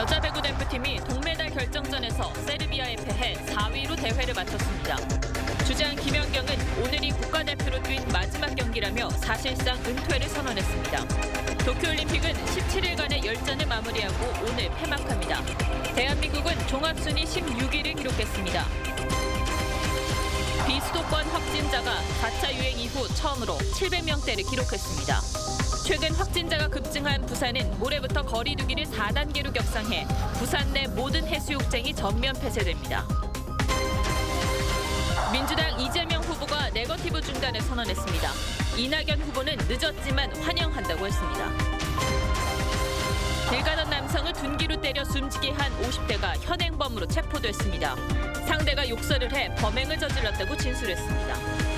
여자 배구 대표팀이 동메달 결정전에서 세르비아에 패해 4위로 대회를 마쳤습니다. 주장 김연경은 오늘이 국가대표로 뛴 마지막 경기라며 사실상 은퇴를 선언했습니다. 도쿄올림픽은 17일간의 열전을 마무리하고 오늘 폐막합니다. 대한민국은 종합순위 16위를 기록했습니다. 비수도권 확진자가 4차 유행 이후 처음으로 700명대를 기록했습니다. 최근 확진자가 급증한 부산은 모레부터 거리 두기를 4단계로 격상해 부산 내 모든 해수욕장이 전면 폐쇄됩니다. 민주당 이재명 후보가 네거티브 중단을 선언했습니다. 이낙연 후보는 늦었지만 환영한다고 했습니다. 길 가던 남성을 둔기로 때려 숨지게 한 50대가 현행범으로 체포됐습니다. 상대가 욕설을 해 범행을 저질렀다고 진술했습니다.